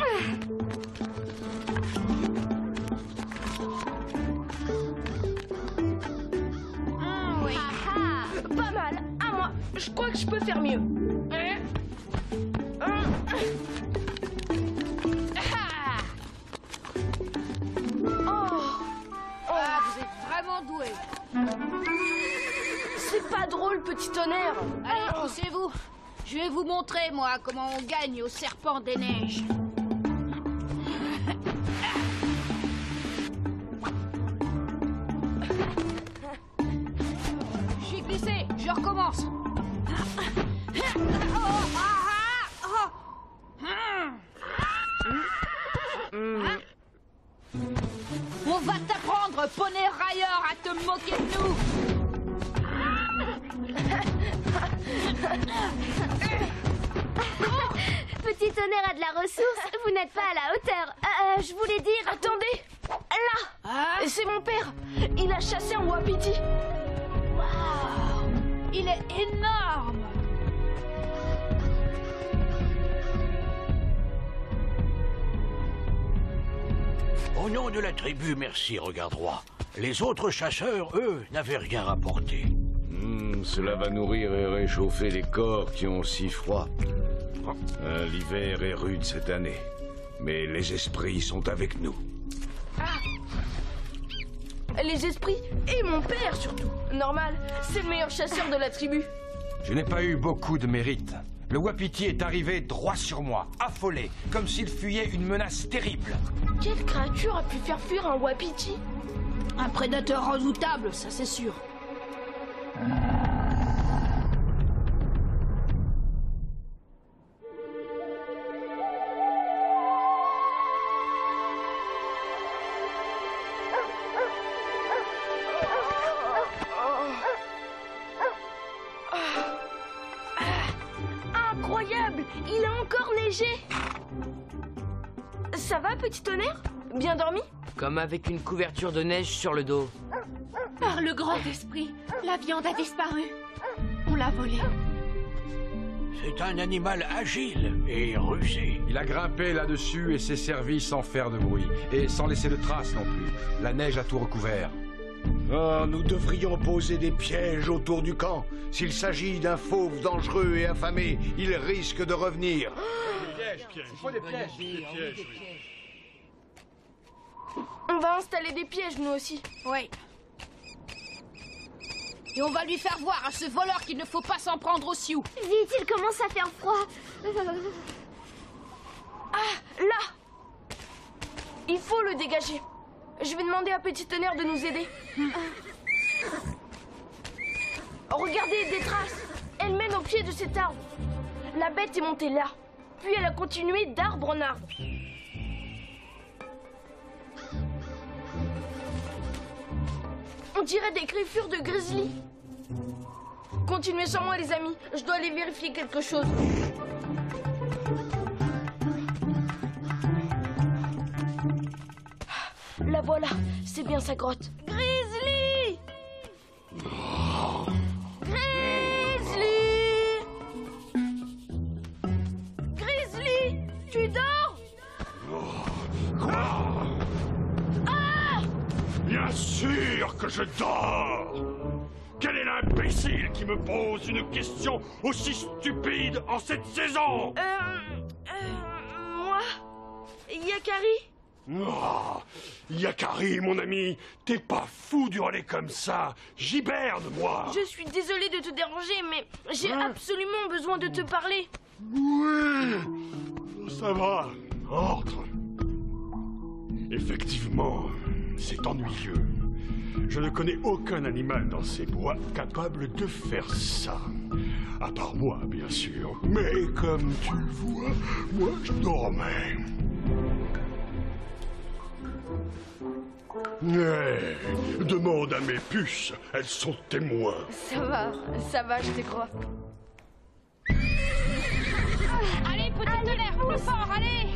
Oui. Pas mal. À moi. Je crois que je peux faire mieux. Vous êtes vraiment doué. C'est pas drôle, petit tonnerre. Allez, poussez-vous. Je vais vous montrer, moi, comment on gagne au serpent des neiges. J'ai glissé, je recommence. On va t'apprendre, poney railleur, à te moquer de nous. Petit tonnerre a de la ressource, vous n'êtes pas à la hauteur. Je voulais dire... Attendez. Là. Ah, C'est mon père. Il a chassé un wapiti. waouh, il est énorme. Au nom de la tribu, merci, Regard Droit. Les autres chasseurs, eux, n'avaient rien rapporté. Cela va nourrir et réchauffer les corps qui ont si froid. L'hiver est rude cette année, mais les esprits sont avec nous. Les esprits et mon père surtout. Normal, c'est le meilleur chasseur de la tribu. Je n'ai pas eu beaucoup de mérite. Le wapiti est arrivé droit sur moi, affolé, comme s'il fuyait une menace terrible. Quelle créature a pu faire fuir un wapiti? Un prédateur redoutable, ça c'est sûr. Incroyable! Il a encore neigé! Ça va, petit tonnerre? Bien dormi? Comme avec une couverture de neige sur le dos. Par le grand esprit, la viande a disparu. On l'a volée. C'est un animal agile et rusé. Il a grimpé là-dessus et s'est servi sans faire de bruit. Et sans laisser de traces non plus. La neige a tout recouvert. Oh, nous devrions poser des pièges autour du camp. S'il s'agit d'un fauve dangereux et affamé, il risque de revenir. On va installer des pièges, nous aussi. Oui. Et on va lui faire voir à ce voleur qu'il ne faut pas s'en prendre aux Sioux. Vite, il commence à faire froid. Ah, là! Il faut le dégager. Je vais demander à Petit Tonnerre de nous aider. Regardez, des traces. Elles mènent au pied de cet arbre. La bête est montée là. Puis elle a continué d'arbre en arbre. On dirait des griffures de grizzly. Continuez sans moi, les amis. Je dois aller vérifier quelque chose. La voilà, c'est bien sa grotte. Grizzly! Grizzly! Grizzly! Tu dors? Ah! Bien sûr que je dors! Quel est l'imbécile qui me pose une question aussi stupide en cette saison? Moi? Yakari? Oh, Yakari, mon ami, t'es pas fou d'hurler comme ça. J'hiberne, moi. Je suis désolée de te déranger, mais j'ai absolument besoin de te parler. Oui, ça va. Entre. Effectivement, c'est ennuyeux. Je ne connais aucun animal dans ces bois capable de faire ça. À part moi, bien sûr. Mais comme tu le vois, moi je dormais. Demande à mes puces, elles sont témoins. Ça va, je te crois. Allez, Petit Tonnerre, plus fort, allez!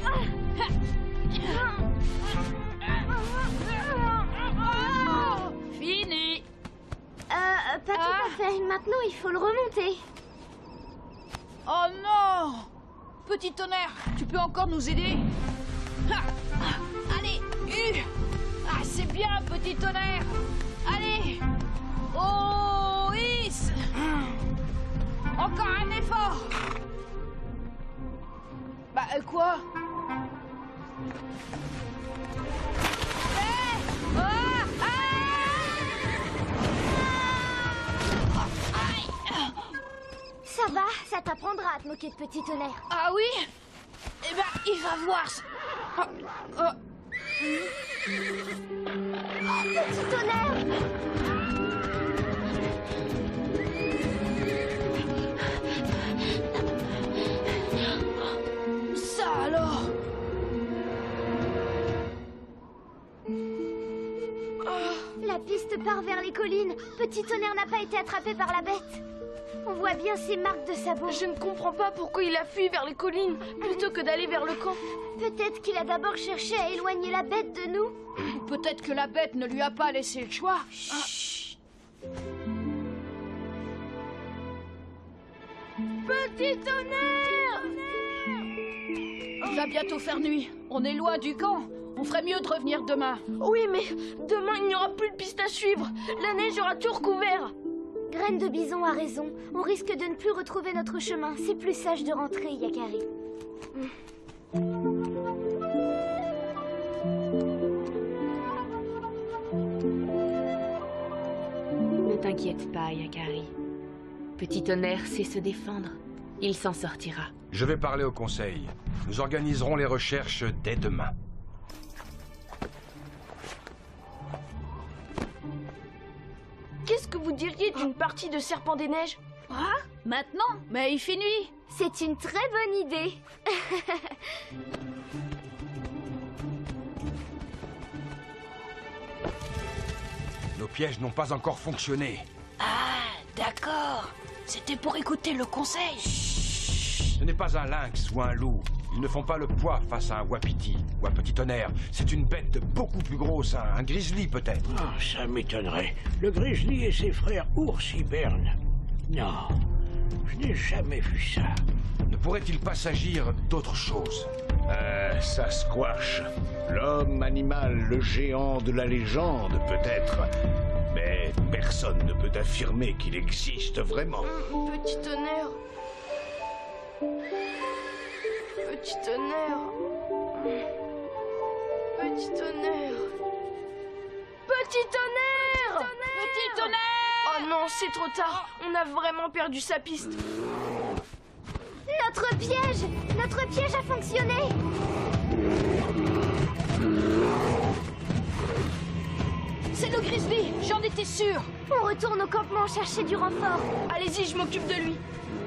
Fini! Pas tout à fait. Maintenant, il faut le remonter. Oh non! Petit tonnerre, tu peux encore nous aider? Ah, ah, allez, ah, c'est bien, petit tonnerre. Allez. Oh, Is. Encore un effort. Bah, quoi? Ça va, ça t'apprendra à te moquer de petit tonnerre. Ah oui? Eh ben, il va voir. Petit tonnerre! Ça alors? La piste part vers les collines. Petit tonnerre n'a pas été attrapé par la bête. On voit bien ses marques de sabots. Je ne comprends pas pourquoi il a fui vers les collines plutôt que d'aller vers le camp. Peut-être qu'il a d'abord cherché à éloigner la bête de nous. Peut-être que la bête ne lui a pas laissé le choix. Chut. Petit tonnerre! Il va bientôt faire nuit. On est loin du camp. On ferait mieux de revenir demain. Oui, mais demain, il n'y aura plus de piste à suivre. La neige aura tout recouvert. Graine de Bison a raison. On risque de ne plus retrouver notre chemin. C'est plus sage de rentrer, Yakari. Ne t'inquiète pas, Yakari. Petit tonnerre sait se défendre. Il s'en sortira. Je vais parler au conseil. Nous organiserons les recherches dès demain. Qu'est-ce que vous diriez d'une partie de Serpent des Neiges? Ah, maintenant? Mais il fait nuit. C'est une très bonne idée. Nos pièges n'ont pas encore fonctionné. Ah, d'accord. C'était pour écouter le conseil. Ce n'est pas un lynx ou un loup. Ils ne font pas le poids face à un wapiti ou un petit tonnerre. C'est une bête beaucoup plus grosse, un grizzly peut-être. Ah, ça m'étonnerait. Le grizzly et ses frères ours hibernent. Non, je n'ai jamais vu ça. Ne pourrait-il pas s'agir d'autre chose? Sasquatch. L'homme animal, le géant de la légende, peut-être. Mais personne ne peut affirmer qu'il existe vraiment. Petit tonnerre. Petit tonnerre. Petit tonnerre. Petit tonnerre. Petit tonnerre! Oh non, c'est trop tard. On a vraiment perdu sa piste. Notre piège! Notre piège a fonctionné! C'est le grizzly, j'en étais sûre. On retourne au campement chercher du renfort. Allez-y, je m'occupe de lui.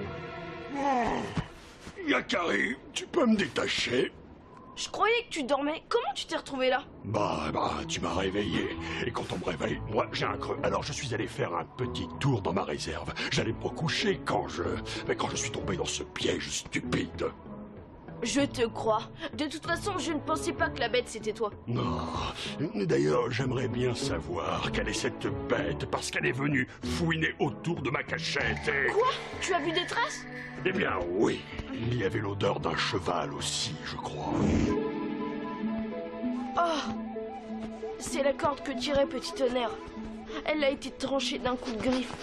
Yakari, tu peux me détacher? Je croyais que tu dormais. Comment tu t'es retrouvé là? Bah, tu m'as réveillé. Et quand on me réveille, moi, j'ai un creux. Alors je suis allé faire un petit tour dans ma réserve. J'allais me recoucher quand je suis tombé dans ce piège stupide. Je te crois. De toute façon, je ne pensais pas que la bête c'était toi. Non. D'ailleurs, j'aimerais bien savoir quelle est cette bête, parce qu'elle est venue fouiner autour de ma cachette et... Quoi? Tu as vu des traces? Eh bien, oui. Il y avait l'odeur d'un cheval aussi, je crois. Oh! C'est la corde que tirait Petit Tonnerre. Elle a été tranchée d'un coup de griffe.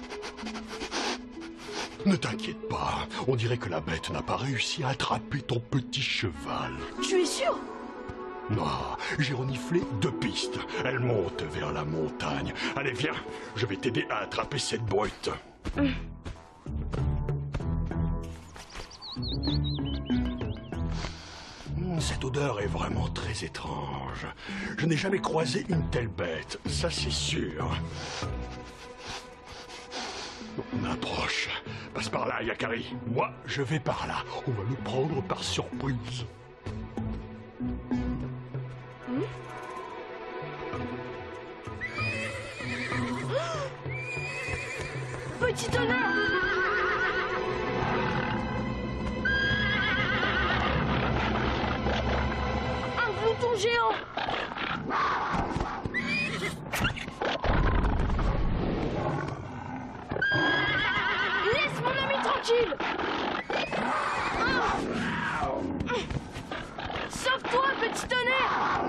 Ne t'inquiète pas, on dirait que la bête n'a pas réussi à attraper ton petit cheval. Tu es sûr? Non, j'ai reniflé 2 pistes. Elle monte vers la montagne. Allez, viens, je vais t'aider à attraper cette brute. Cette odeur est vraiment très étrange. Je n'ai jamais croisé une telle bête, ça c'est sûr. On approche. Passe par là, Yakari. Moi, je vais par là. On va le prendre par surprise. Petit Tonnerre! Un glouton géant! Laisse mon ami tranquille! Sauve-toi, petit tonnerre!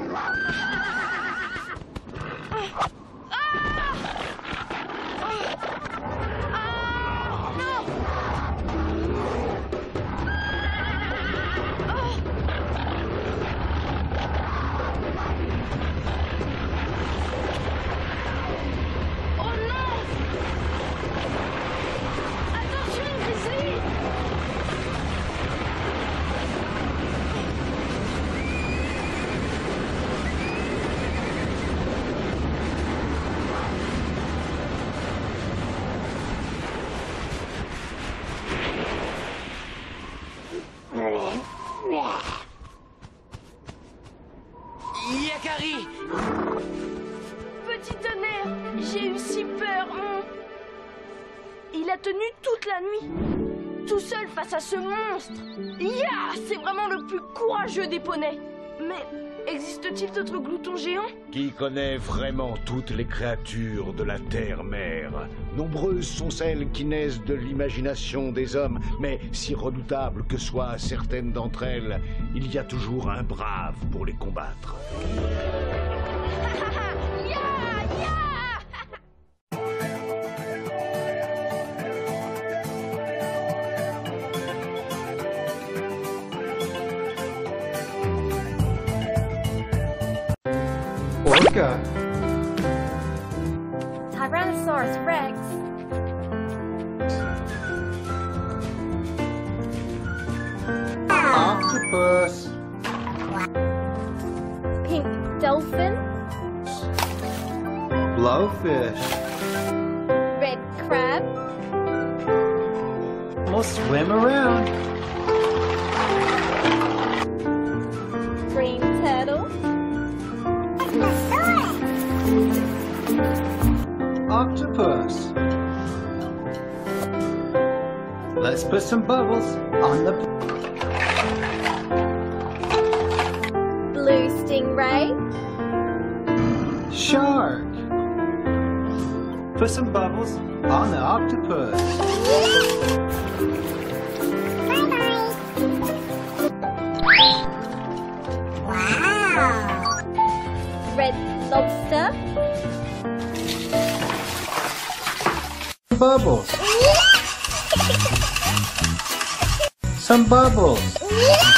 Yakari! Petit tonnerre, j'ai eu si peur. Il a tenu toute la nuit, tout seul face à ce monstre. C'est vraiment le plus courageux des poneys. Mais existe-t-il d'autres gloutons géants? Qui connaît vraiment toutes les créatures de la terre-mère? Nombreuses sont celles qui naissent de l'imagination des hommes, mais si redoutables que soient certaines d'entre elles, il y a toujours un brave pour les combattre. Orca. Tyrannosaurus Rex. Octopus. Pink dolphin. Blowfish. Red crab. We'll swim around. Green turtle. Octopus. Let's put some bubbles on the... Blue stingray. Shark. Put some bubbles on the octopus. Wow. Red lobster. Bubbles. Some bubbles.